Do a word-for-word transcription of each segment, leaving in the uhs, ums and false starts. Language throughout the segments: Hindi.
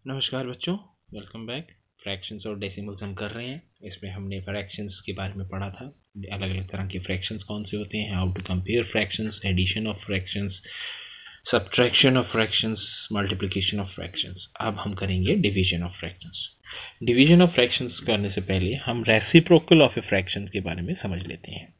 नमस्कार बच्चों, वेलकम बैक। फ्रैक्शंस और डेसिमल्स हम कर रहे हैं। इसमें हमने फ्रैक्शंस के बारे में पढ़ा था, अलग अलग तरह के फ्रैक्शंस कौन से होते हैं, how to compare fractions, addition of fractions, subtraction of fractions, multiplication of fractions. अब हम करेंगे division of fractions. Division of fractions करने से पहले हम रेसिप्रोकल ऑफ ए फ्रैक्शंस के बारे में समझ लेते हैं।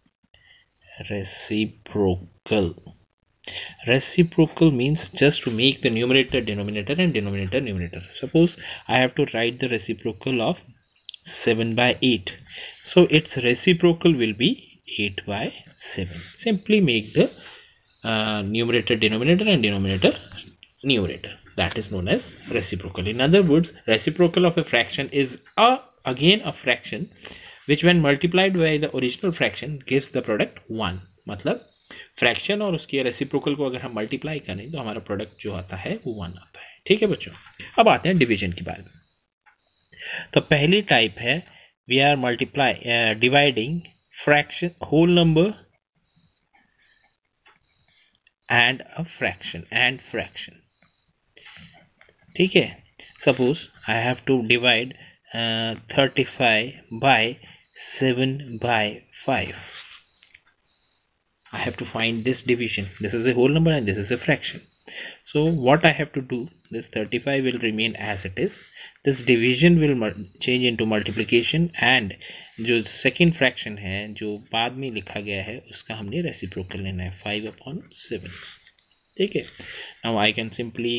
Reciprocal Reciprocal means just to make the numerator denominator and denominator numerator. Suppose I have to write the reciprocal of seven by eight. So its reciprocal will be eight by seven. Simply make the uh, numerator denominator and denominator numerator. That is known as reciprocal. In other words, reciprocal of a fraction is a, again a fraction which when multiplied by the original fraction gives the product one. मतलब फ्रैक्शन और उसके रेसिप्रोकल को अगर हम मल्टीप्लाई करें तो हमारा प्रोडक्ट जो आता है वो वन आता है। ठीक है बच्चों, अब आते हैं डिवीजन के बारे में। तो पहली टाइप है we are multiply dividing fraction whole number and a fraction and fraction. ठीक है, suppose I have to divide thirty five by seven by five. I have to find this division. This is a whole number and this is a fraction. So what I have to do, this thirty-five will remain as it is. This division will change into multiplication and जो second fraction है जो बाद में लिखा गया है उसका हमने reciprocal लेना है five upon seven. ठीक है, now I can simply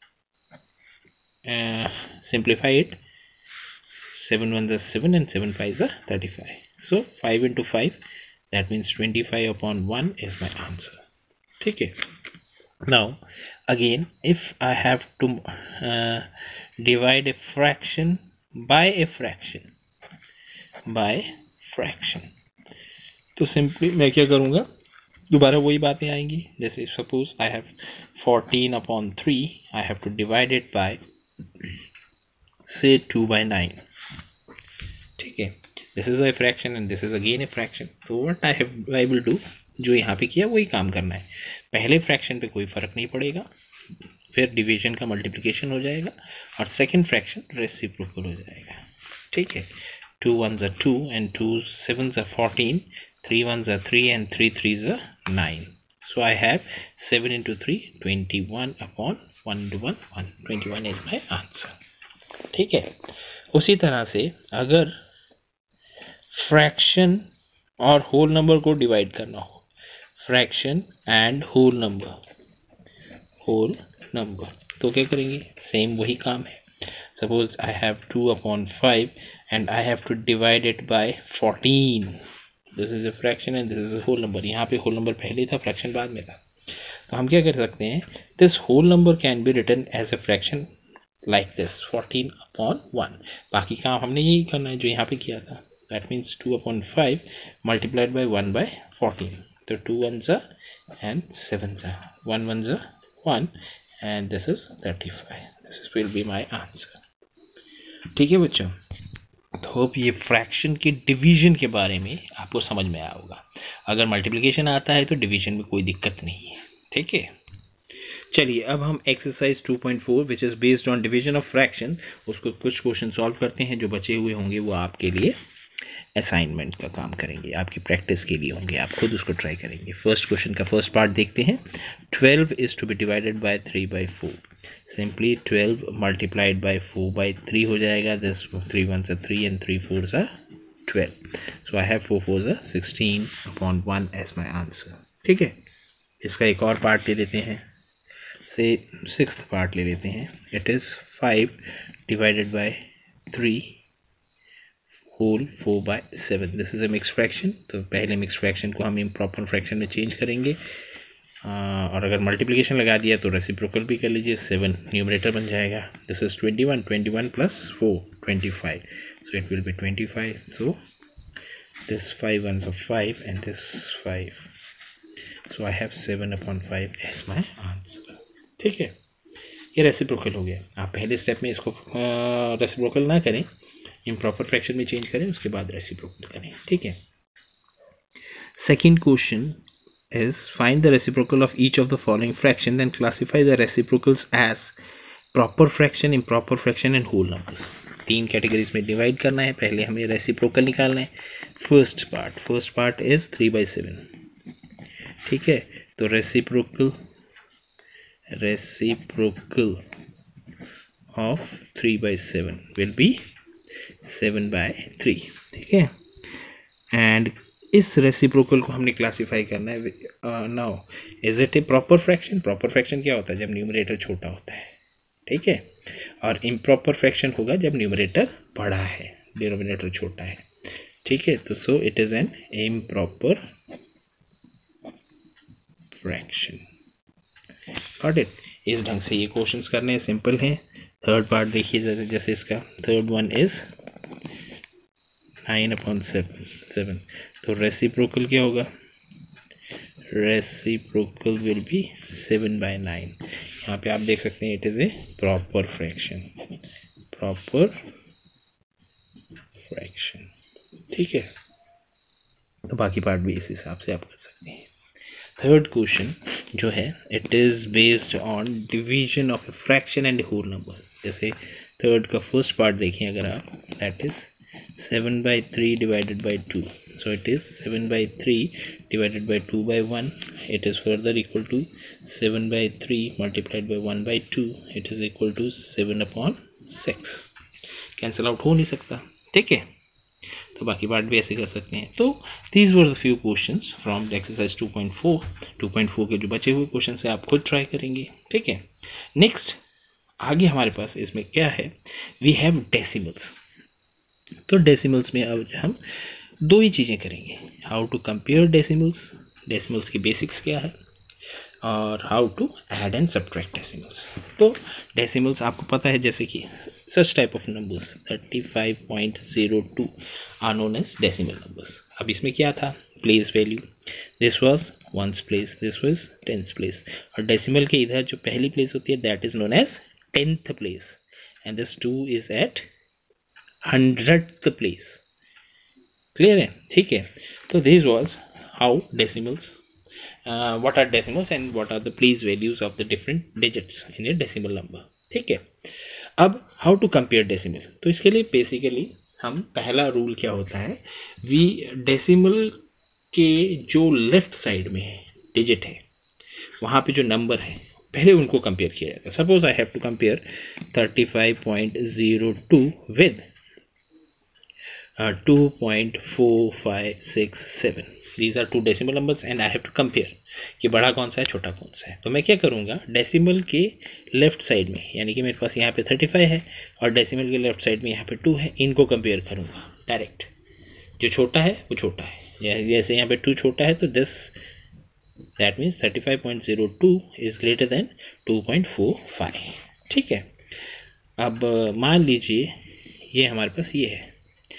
uh, simplify it. seven ones are seven and seven fives are thirty-five. So five into five, that means twenty-five upon one is my answer. ठीक है, now again if I have to uh, divide a fraction by a fraction by fraction, तो simply मैं क्या करूँगा, दोबारा वही बातें आएंगी। जैसे suppose I have fourteen upon three, I have to divide it by say two by nine. ठीक है, this is a fraction and this is again a fraction. So what I have I will do, जो यहाँ पे किया वही काम करना है। पहले फ्रैक्शन पे कोई फ़र्क नहीं पड़ेगा, फिर डिवीजन का मल्टीप्लिकेशन हो जाएगा और सेकंड फ्रैक्शन रेसिप्रोकल हो जाएगा। ठीक है, two ones are two and two sevens are fourteen, three ones are three and three threes are nine. So I have seven into three twenty one upon one two one one, twenty one is my answer. ठीक है, उसी तरह से अगर फ्रैक्शन और होल नंबर को डिवाइड करना हो, fraction and whole number, whole number, तो क्या करेंगे, सेम वही काम है। Suppose I have two upon five and I have to divide it by fourteen. This is a fraction and this is a whole number. यहाँ पे होल नंबर पहले था, फ्रैक्शन बाद में था, तो हम क्या कर सकते हैं, this whole number can be written as a fraction like this, fourteen upon one. बाकी काम हमने यही करना है जो यहाँ पे किया था. That means two upon five multiplied by one by fourteen. So two ones are and sevens are. One ones are one and this is thirty-five. This is will be my answer. ठीक है बच्चों, तो होप ये फ्रैक्शन के डिवीजन के बारे में आपको समझ में आया होगा। अगर मल्टीप्लिकेशन आता है तो डिवीजन में कोई दिक्कत नहीं है। ठीक है, चलिए अब हम exercise two point four which is based on division of fraction, उसको कुछ क्वेश्चन सॉल्व करते हैं। जो बचे हुए होंगे वो आपके लिए असाइनमेंट का काम करेंगे, आपकी प्रैक्टिस के लिए होंगे, आप खुद उसको ट्राई करेंगे। फर्स्ट क्वेश्चन का फर्स्ट पार्ट देखते हैं। Twelve is to be divided by three by four. Simply twelve multiplied by four by three हो जाएगा. दिस थ्री वन से थ्री एंड थ्री फोर सा twelve. So I have four four सा sixteen upon one as my answer. ठीक है, इसका एक और पार्ट ले लेते हैं, से सिक्स्थ पार्ट ले लेते हैं. It is five divided by three whole four by seven. This is a mix fraction, तो पहले मिक्स फ्रैक्शन को हम इम्प्रॉपर फ्रैक्शन में चेंज करेंगे आ, और अगर मल्टीप्लिकेशन लगा दिया तो रेसिप्रोकल भी कर लीजिए. सेवन न्यूमरेटर बन जाएगा. This is twenty one, twenty one plus four twenty five, so it will be twenty five. So this five one of five and this five, so I have seven upon five as my answer. ठीक है, ये रेसिप्रोकल हो गया. आप पहले स्टेप में इसको रेसिप्रोकल ना करें, इम्प्रॉपर फ्रैक्शन में चेंज करें, उसके बाद रेसिप्रोकल करें. ठीक है, second question is find the reciprocal of each of the following fraction and classify the reciprocals as proper fraction, improper fraction and whole numbers, तीन कैटेगरीज में डिवाइड करना है। पहले हमें रेसिप्रोकल निकालना है। First part first part is three by seven, ठीक है। तो reciprocal reciprocal of three by seven will be seven by three, ठीक है। एंड इस रेसिप्रोकल को हमने क्लासिफाई करना है। Now is it a proper fraction? Proper fraction क्या होता है? जब न्यूमरेटर छोटा होता है, ठीक है। और इम्प्रॉपर फ्रैक्शन होगा जब न्यूमरेटर बड़ा है, डिनोमिनेटर छोटा है, ठीक है। तो so it is an improper fraction. Got it? इस ढंग से ये क्वेश्चंस करने हैं, सिंपल हैं। थर्ड पार्ट देखिए जैसे जैसे इसका third one is nine upon seven seven तो रेसिप्रोकल क्या होगा? Reciprocal will be seven by nine. यहाँ पे आप देख सकते हैं it is a proper fraction, proper fraction, ठीक है। तो बाकी पार्ट भी इस हिसाब से आप कर सकते हैं। थर्ड क्वेश्चन जो है it is based on division of a fraction and whole number. जैसे थर्ड का फर्स्ट पार्ट देखें अगर आप, that is seven by three divided by two, so it is seven by three divided by two by one, it is further equal to seven by three multiplied by one by two, it is equal to seven upon six। Cancel out हो नहीं सकता, ठीक है। तो बाकी पार्ट भी ऐसे कर सकते हैं। तो these were the few questions from exercise two point four. Two point four के जो बचे हुए क्वेश्चन से आप खुद ट्राई करेंगे, ठीक है। नेक्स्ट आगे हमारे पास इसमें क्या है, वी हैव डेसिमल्स। तो डेसिमल्स में अब हम दो ही चीज़ें करेंगे, how to compare decimals, decimals की बेसिक्स क्या है, और how to add and subtract decimals. तो डेसिमल्स आपको पता है, जैसे कि such type of numbers thirty five point zero two are known as decimal numbers. अब इसमें क्या था, place value, this was ones place, this was tenth place, और डेसिमल के इधर जो पहली प्लेस होती है that is known as tenth place, and this two is at hundred place. Clear है, ठीक है। तो this was how decimals, what are decimals and what are the place values of the different digits in a decimal number, ठीक है। अब हाउ टू कंपेयर डेसिमल, तो इसके लिए बेसिकली हम पहला रूल क्या होता है, वी डेसिमल के जो लेफ्ट साइड में है डिजिट है, वहाँ पे जो नंबर है पहले उनको कंपेयर किया जाता है। Suppose I have to compare thirty five point zero two with two point four five six seven, these are two decimal numbers and I have to compare कि बड़ा कौन सा है छोटा कौन सा है। तो मैं क्या करूँगा, डेसिमल के लेफ्ट साइड में, यानी कि मेरे पास यहाँ पे थर्टी फाइव है और डेसिमल के लेफ्ट साइड में यहाँ पे टू है, इनको कंपेयर करूँगा डायरेक्ट। जो छोटा है वो छोटा है, जैसे यहाँ पे टू छोटा है तो this that means thirty five point zero two is greater than two point four five, ठीक है। अब मान लीजिए ये हमारे पास ये है,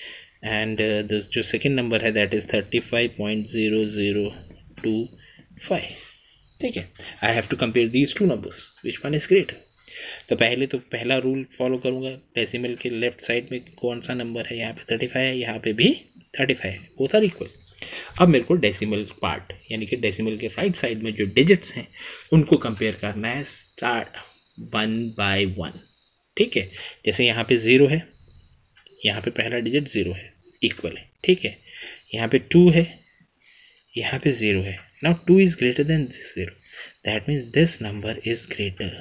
एंड uh, जो सेकेंड नंबर है that is thirty five point zero zero two five, ठीक है। I have to compare these two numbers, which one is greater. तो पहले तो पहला रूल फॉलो करूँगा, डेसिमल के लेफ्ट साइड में कौन सा नंबर है, यहाँ पे थर्टी फाइव है, यहाँ पे भी थर्टी फाइव है, बोथ आर इक्वल। अब मेरे को डेसिमल पार्ट यानी कि डेसिमल के राइट साइड में जो डिजिट्स हैं उनको कंपेयर करना है स्टार्ट वन बाय वन, ठीक है। जैसे यहाँ पे ज़ीरो है, यहाँ पे पहला डिजिट ज़ीरो है, इक्वल है, ठीक है। यहाँ पे टू है, यहाँ पे ज़ीरो है। Now two is greater than this zero, that means this number is greater.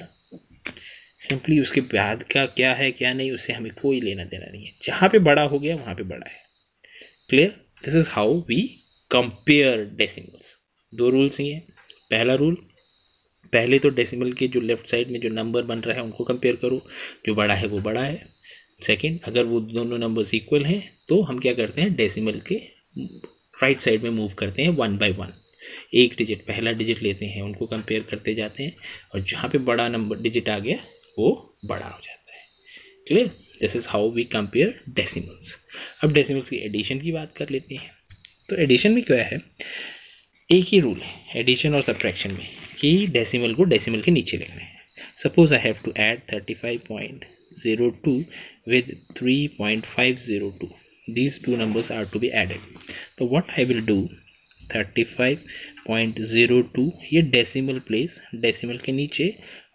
Simply उसके बाद का क्या है क्या नहीं उससे हमें कोई लेना देना नहीं है, जहाँ पे बड़ा हो गया वहाँ पे बड़ा है। Clear? This is how we compare decimals. दो रूल्स ही हैं। पहला रूल, पहले तो डेसिमल के जो लेफ्ट साइड में जो नंबर बन रहा है उनको कंपेयर करो, जो बड़ा है वो बड़ा है। सेकंड, अगर वो दोनों नंबर्स इक्वल हैं तो हम क्या करते हैं, डेसिमल के राइट साइड में मूव करते हैं वन बाय वन। एक डिजिट पहला डिजिट लेते हैं, उनको कंपेयर करते जाते हैं, और जहाँ पे बड़ा नंबर डिजिट आ गया वो बड़ा हो जाता है। Clear? This is how we compare decimals. अब डेसिमल्स की एडिशन की बात कर लेते हैं। तो एडिशन में क्या है, एक ही रूल है एडिशन और सब्ट्रैक्शन में कि डेसिमल को डेसिमल के नीचे लिखना है। Suppose I have to add thirty five point zero two with three point five zero two, these two numbers are to be added. So what I will do, thirty-five point zero two ये डेसिमल प्लेस डेसिमल के नीचे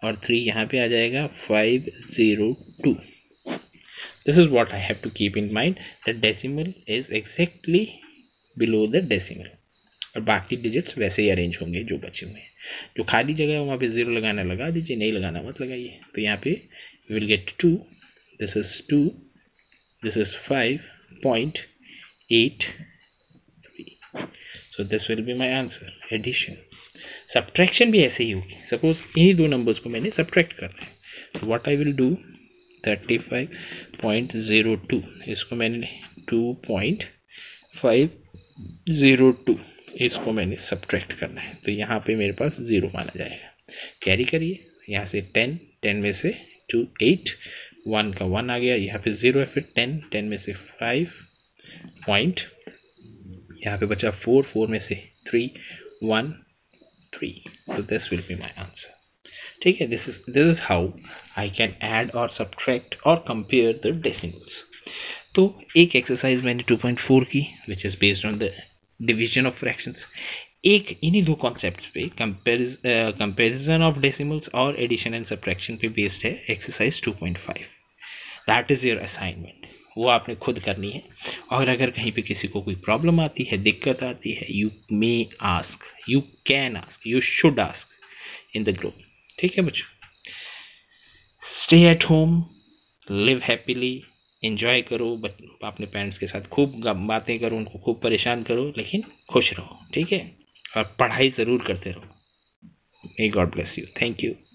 और थ्री यहाँ पे आ जाएगा five zero two. This is what I have to keep in mind, the decimal is exactly below the decimal, और बाकी डिजिट्स वैसे ही अरेंज होंगे जो बचे हुए हैं। जो खाली जगह है वहाँ पे ज़ीरो लगाना लगा दीजिए, नहीं लगाना मत लगाइए। तो यहाँ पे we will get two, this is two, this is five point eight three. So this will be my answer, addition. Subtraction भी ऐसे ही होगी। सपोज इन्हीं दो नंबर्स को मैंने सब्ट्रैक्ट करना है, तो what I will do, thirty five point zero two, इसको मैंने two point five zero two, इसको मैंने सब्ट्रैक्ट करना है। तो यहाँ पे मेरे पास ज़ीरो माना जाएगा। कैरी करिए, यहाँ से टेन, टेन में से टू एट, वन का वन आ गया, यहाँ पे ज़ीरो है, फिर टेन, टेन में से फाइव पॉइंट, यहाँ पे बचा फोर, फोर में से three, one, three. So this will be my answer. ठीक है, this is this is how I can add और सब्ट्रैक्ट और कंपेयर द डेसिमल्स। तो एक एक्सरसाइज मैंने टू पॉइंट फोर की, which is based on the division of fractions. एक इन्हीं दो कॉन्सेप्ट्स पे कंपेरिजन ऑफ डेसिमल्स और एडिशन एंड सब्ट्रैक्शन पे बेस्ड है exercise two point five. That is your assignment, वो आपने खुद करनी है। और अगर कहीं पे किसी को कोई प्रॉब्लम आती है, दिक्कत आती है, you may ask, you can ask, you should ask in the group. ठीक है बच्चों, stay at home, live happily, enjoy करो, बट अपने पेरेंट्स के साथ खूब बातें करो, उनको खूब परेशान करो, लेकिन खुश रहो। ठीक है, और पढ़ाई ज़रूर करते रहो। May God bless you. Thank you.